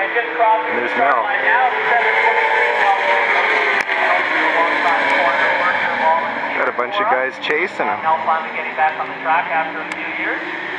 And there's Mel. Got a bunch of guys chasing him. Now finally getting back on the track after a few years.